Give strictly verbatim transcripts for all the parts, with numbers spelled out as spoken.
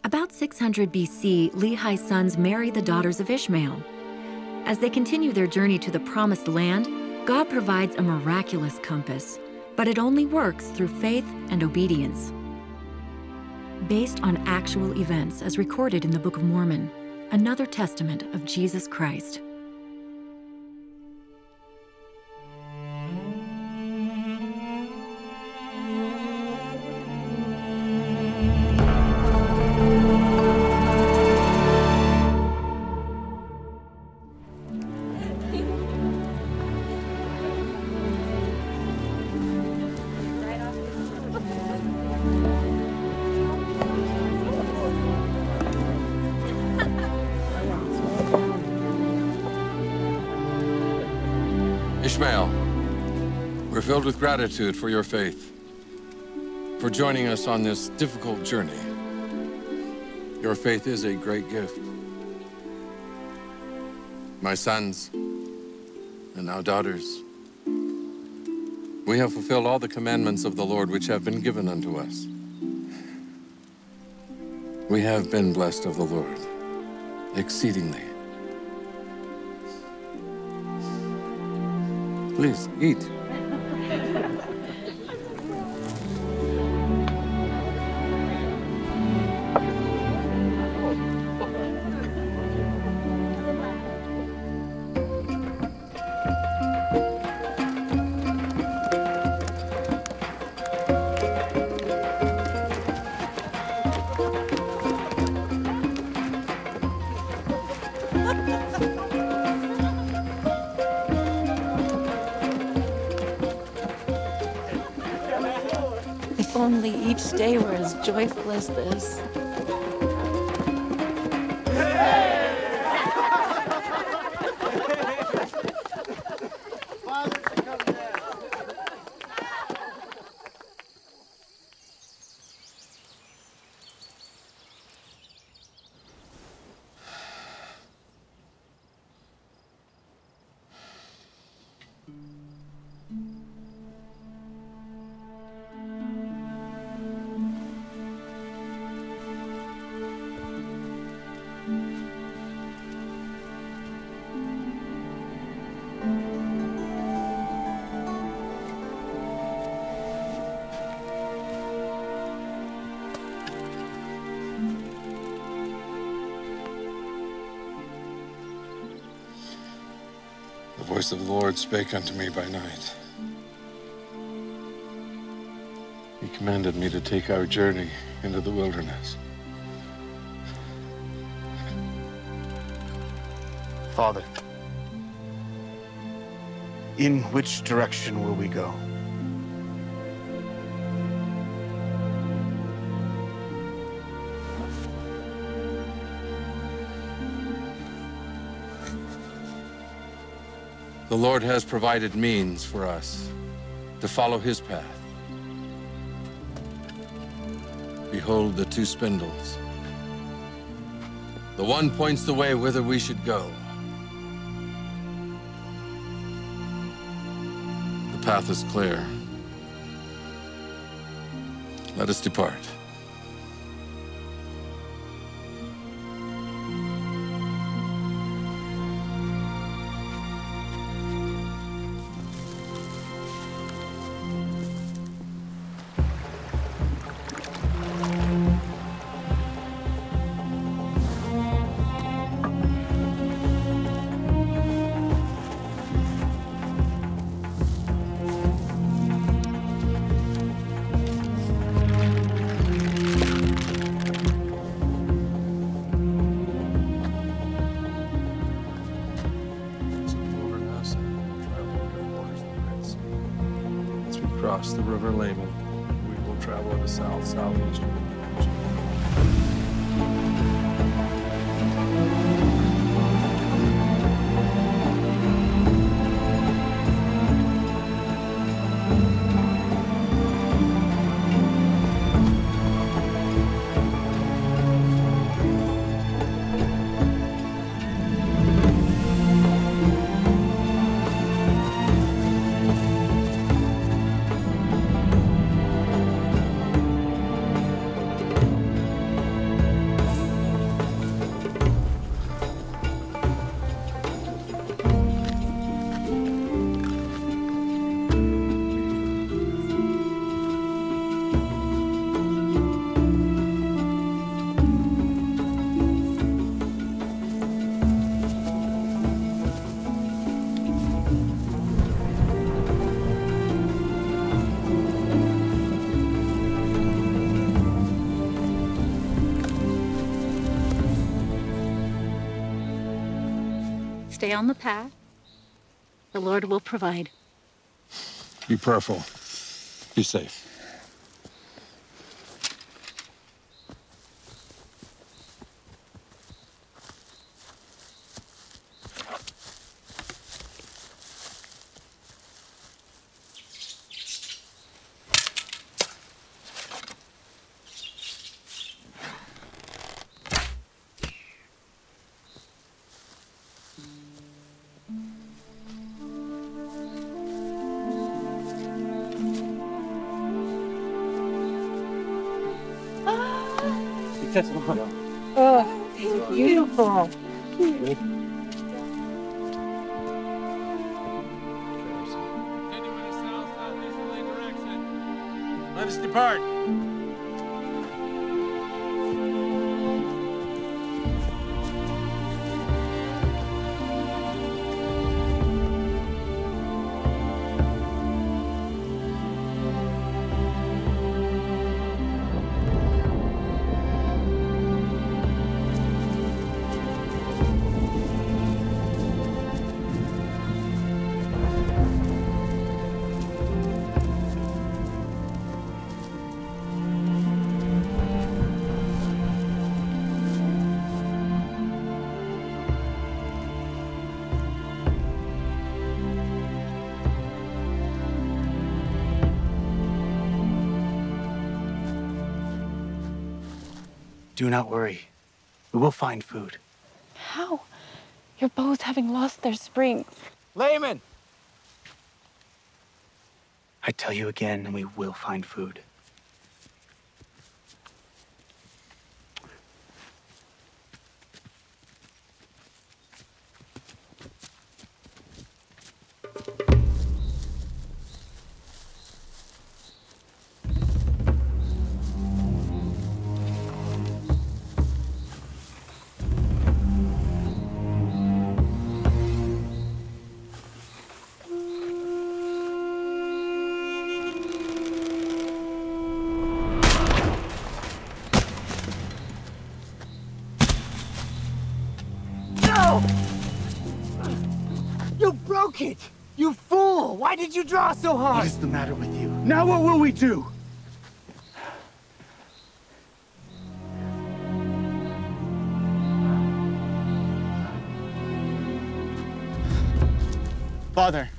About six hundred B C, Lehi's sons marry the daughters of Ishmael. As they continue their journey to the promised land, God provides a miraculous compass, but it only works through faith and obedience. Based on actual events as recorded in the Book of Mormon, another testament of Jesus Christ. Ishmael, we're filled with gratitude for your faith, for joining us on this difficult journey. Your faith is a great gift. My sons, and now daughters, we have fulfilled all the commandments of the Lord which have been given unto us. We have been blessed of the Lord exceedingly. Please, eat. If only each day were as joyful as this. The voice of the Lord spake unto me by night. He commanded me to take our journey into the wilderness. Father, in which direction will we go? The Lord has provided means for us to follow his path. Behold the two spindles. The one points the way whither we should go. The path is clear. Let us depart. Across the River Lehi, we will travel in the south-southeast direction. Stay on the path. The Lord will provide. Be prayerful. Be safe. Oh, it's beautiful. Let us depart. Do not worry. We will find food. How? Your bows having lost their springs. Layman! I tell you again, we will find food. You broke it! You fool! Why did you draw so hard? What is the matter with you? Now what will we do? Father,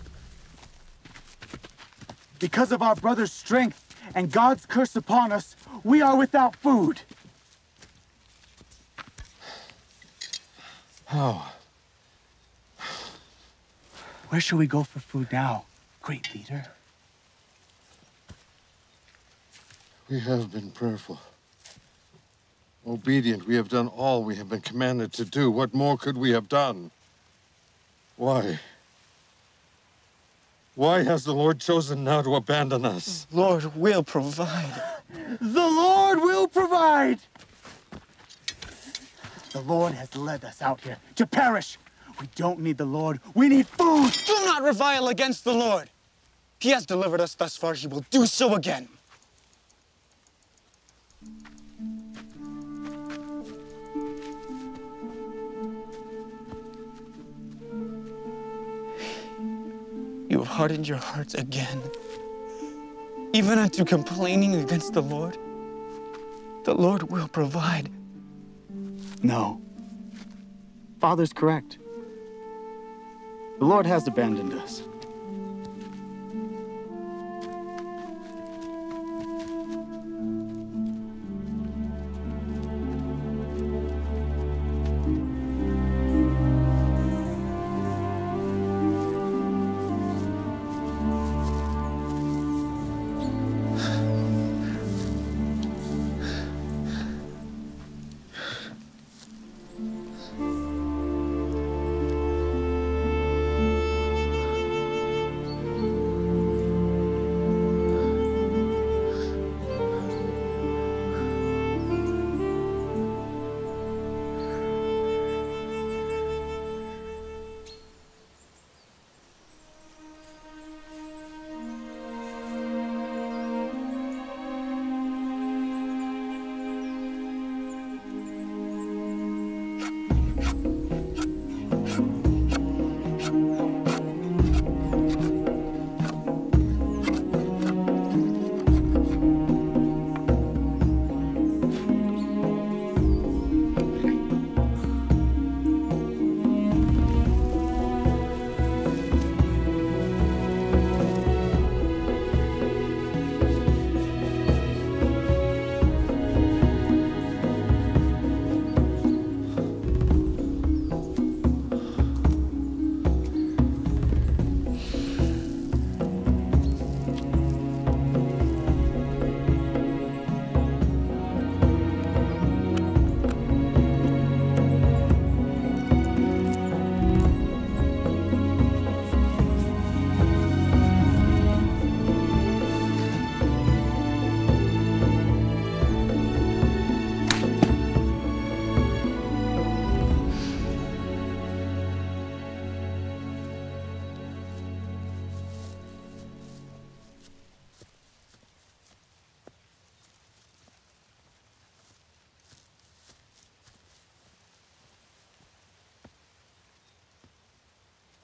because of our brother's strength and God's curse upon us, we are without food. How? Where shall we go for food now, great leader? We have been prayerful. Obedient, we have done all we have been commanded to do. What more could we have done? Why? Why has the Lord chosen now to abandon us? The Lord will provide. The Lord will provide! The Lord has led us out here to perish. We don't need the Lord. We need food. Do not revile against the Lord. He has delivered us thus far. He will do so again. You have hardened your hearts again, even unto complaining against the Lord. The Lord will provide. No. Father's correct. The Lord has abandoned us.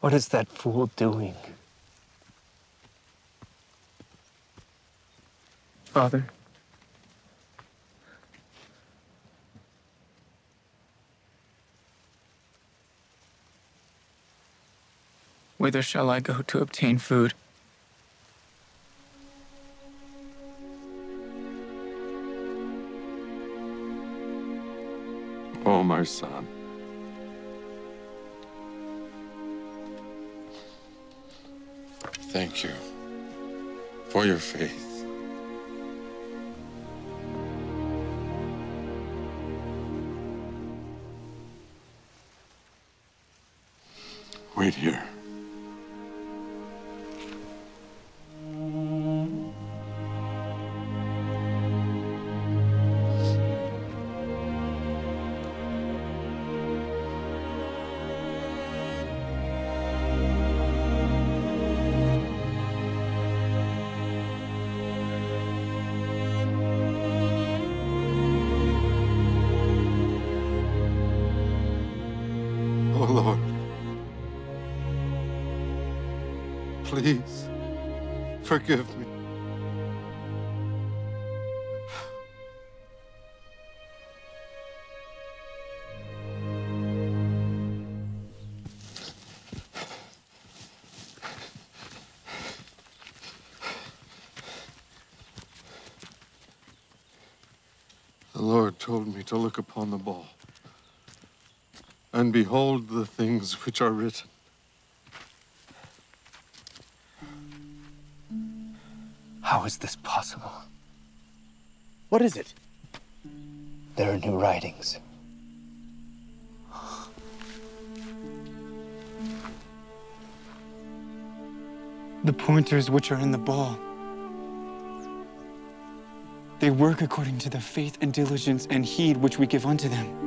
What is that fool doing? Father? Whither shall I go to obtain food? Oh, my son. Thank you for your faith. Wait here. Oh, Lord. Please, forgive me. The Lord told me to look upon the ball and behold the things which are written. How is this possible? What is it? There are new writings. The pointers which are in the ball. They work according to the faith and diligence and heed which we give unto them.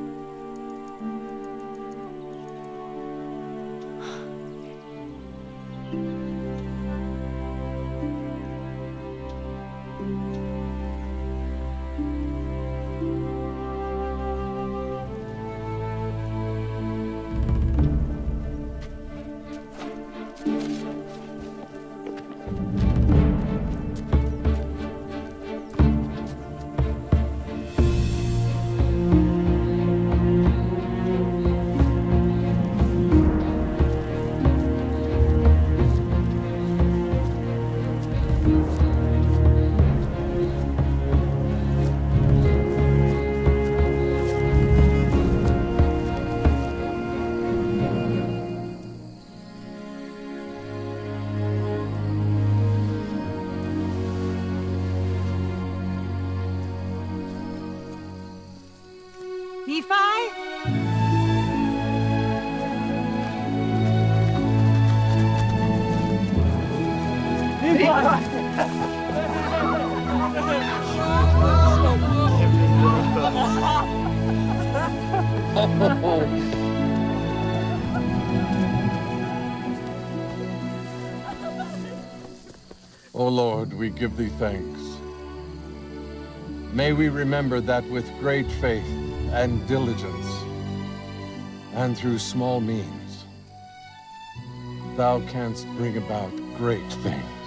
O Lord, we give thee thanks. May we remember that with great faith and diligence, and through small means, thou canst bring about great things.